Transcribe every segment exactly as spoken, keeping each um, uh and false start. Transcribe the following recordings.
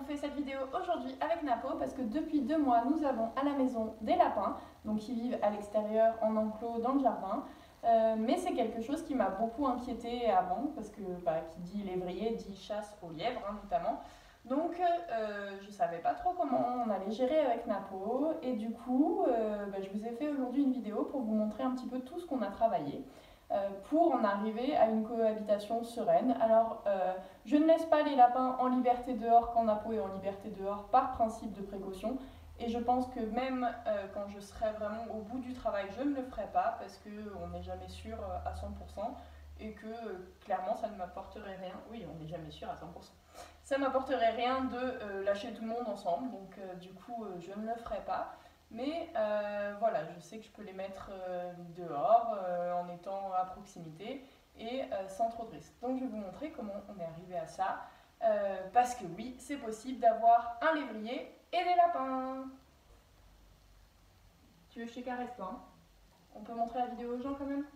fais cette vidéo aujourd'hui avec Napo parce que depuis deux mois, nous avons à la maison des lapins, donc qui vivent à l'extérieur, en enclos, dans le jardin. Euh, mais c'est quelque chose qui m'a beaucoup inquiétée avant, parce que bah, qui dit lévrier dit chasse aux lièvres, hein, notamment. Donc euh, je ne savais pas trop comment on allait gérer avec Napo, et du coup, euh, bah, je vous ai fait aujourd'hui une vidéo pour vous montrer un petit peu tout ce qu'on a travaillé. Euh, pour en arriver à une cohabitation sereine. Alors, euh, je ne laisse pas les lapins en liberté dehors quand Napo est en liberté dehors par principe de précaution. Et je pense que même euh, quand je serai vraiment au bout du travail, je ne le ferai pas parce qu'on n'est jamais sûr à cent pour cent et que euh, clairement ça ne m'apporterait rien. Oui, on n'est jamais sûr à cent pour cent. Ça ne m'apporterait rien de euh, lâcher tout le monde ensemble, donc euh, du coup euh, je ne le ferai pas. Mais euh, voilà, je sais que je peux les mettre euh, dehors euh, en étant à proximité et euh, sans trop de risques. Donc je vais vous montrer comment on est arrivé à ça. Euh, parce que oui, c'est possible d'avoir un lévrier et des lapins. Tu veux que je te caresse toi, hein? On peut montrer la vidéo aux gens quand même?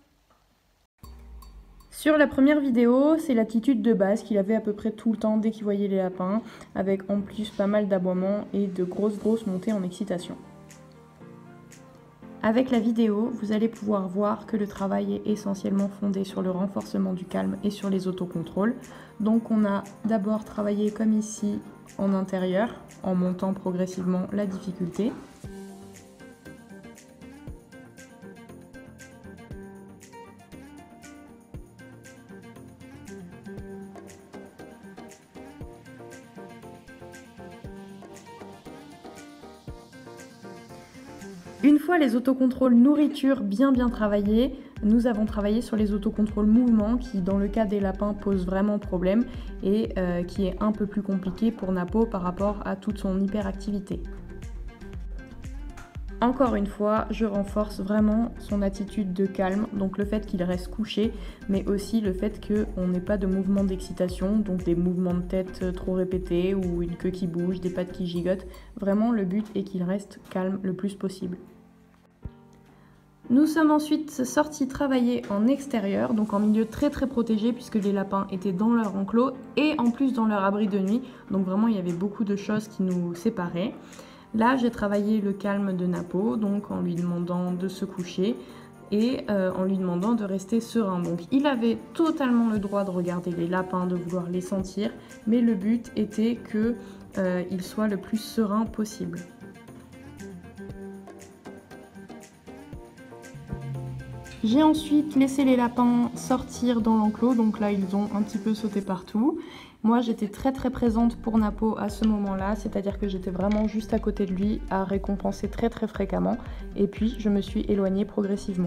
Sur la première vidéo, c'est l'attitude de base qu'il avait à peu près tout le temps dès qu'il voyait les lapins, avec en plus pas mal d'aboiements et de grosses grosses montées en excitation. Avec la vidéo, vous allez pouvoir voir que le travail est essentiellement fondé sur le renforcement du calme et sur les autocontrôles. Donc on a d'abord travaillé comme ici en intérieur, en montant progressivement la difficulté. Une fois les autocontrôles nourriture bien bien travaillés, nous avons travaillé sur les autocontrôles mouvement qui, dans le cas des lapins, posent vraiment problème et euh, qui est un peu plus compliqué pour Napo par rapport à toute son hyperactivité. Encore une fois, je renforce vraiment son attitude de calme, donc le fait qu'il reste couché, mais aussi le fait qu'on n'ait pas de mouvement d'excitation, donc des mouvements de tête trop répétés ou une queue qui bouge, des pattes qui gigotent. Vraiment, le but est qu'il reste calme le plus possible. Nous sommes ensuite sortis travailler en extérieur, donc en milieu très très protégé puisque les lapins étaient dans leur enclos et en plus dans leur abri de nuit, donc vraiment il y avait beaucoup de choses qui nous séparaient. Là j'ai travaillé le calme de Napo, donc en lui demandant de se coucher et euh, en lui demandant de rester serein. Donc il avait totalement le droit de regarder les lapins, de vouloir les sentir, mais le but était qu'il euh, soit le plus serein possible. J'ai ensuite laissé les lapins sortir dans l'enclos, donc là ils ont un petit peu sauté partout. Moi j'étais très très présente pour Napo à ce moment-là, c'est-à-dire que j'étais vraiment juste à côté de lui à récompenser très très fréquemment et puis je me suis éloignée progressivement.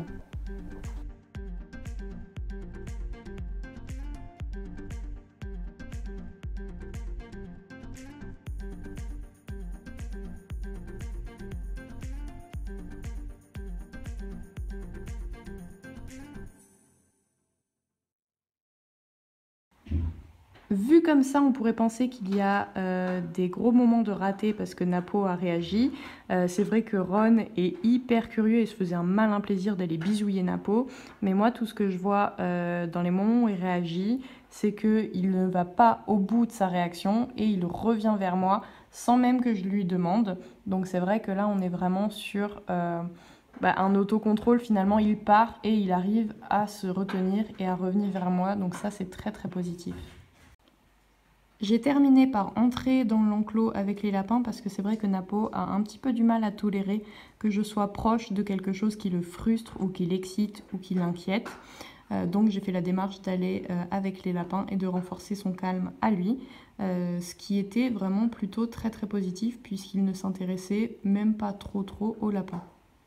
Vu comme ça, on pourrait penser qu'il y a euh, des gros moments de raté parce que Napo a réagi. Euh, c'est vrai que Ron est hyper curieux et se faisait un malin plaisir d'aller bisouiller Napo. Mais moi, tout ce que je vois euh, dans les moments où il réagit, c'est qu'il ne va pas au bout de sa réaction et il revient vers moi sans même que je lui demande. Donc c'est vrai que là, on est vraiment sur euh, bah, un autocontrôle. Finalement, il part et il arrive à se retenir et à revenir vers moi. Donc ça, c'est très très positif. J'ai terminé par entrer dans l'enclos avec les lapins parce que c'est vrai que Napo a un petit peu du mal à tolérer que je sois proche de quelque chose qui le frustre ou qui l'excite ou qui l'inquiète. Euh, donc j'ai fait la démarche d'aller euh, avec les lapins et de renforcer son calme à lui, euh, ce qui était vraiment plutôt très très positif puisqu'il ne s'intéressait même pas trop trop aux lapins.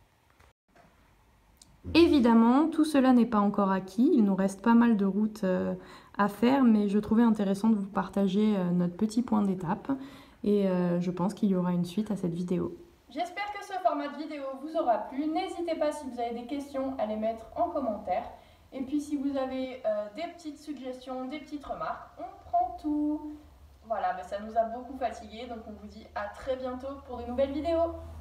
Évidemment, tout cela n'est pas encore acquis, il nous reste pas mal de routes euh, à faire, mais je trouvais intéressant de vous partager euh, notre petit point d'étape et euh, je pense qu'il y aura une suite à cette vidéo. J'espère que ce format de vidéo vous aura plu. N'hésitez pas si vous avez des questions à les mettre en commentaire. Et puis si vous avez euh, des petites suggestions, des petites remarques, on prend tout. Voilà, ben ça nous a beaucoup fatigués, donc on vous dit à très bientôt pour de nouvelles vidéos.